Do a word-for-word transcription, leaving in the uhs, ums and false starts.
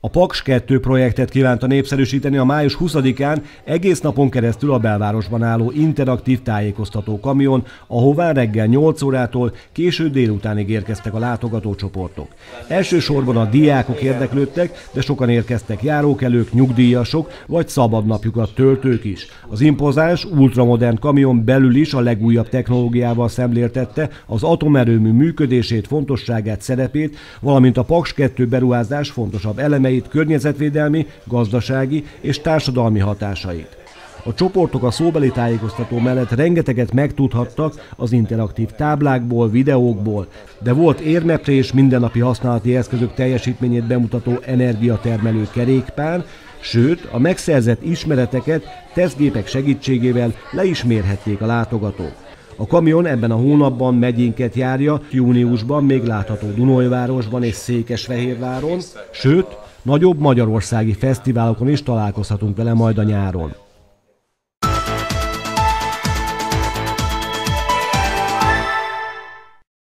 A Paks kettő projektet kívánta népszerűsíteni a május huszadikán egész napon keresztül a belvárosban álló interaktív tájékoztató kamion, ahová reggel nyolc órától késő délutánig érkeztek a látogatócsoportok. Elsősorban a diákok érdeklődtek, de sokan érkeztek járókelők, nyugdíjasok vagy szabadnapjukat töltők is. Az impozáns, ultramodern kamion belül is a legújabb technológiával szemléltette az atomerőmű működését, fontosságát, szerepét, valamint a Paks kettő beruházás fontosabb elemeit, környezetvédelmi, gazdasági és társadalmi hatásait. A csoportok a szóbeli tájékoztató mellett rengeteget megtudhattak az interaktív táblákból, videókból, de volt érmeprés, mindennapi használati eszközök teljesítményét bemutató energiatermelő kerékpár, sőt, a megszerzett ismereteket tesztgépek segítségével le is mérhették a látogatók. A kamion ebben a hónapban megyénket járja, júniusban még látható Dunaújvárosban és Székesfehérváron, sőt, nagyobb magyarországi fesztiválokon is találkozhatunk vele majd a nyáron.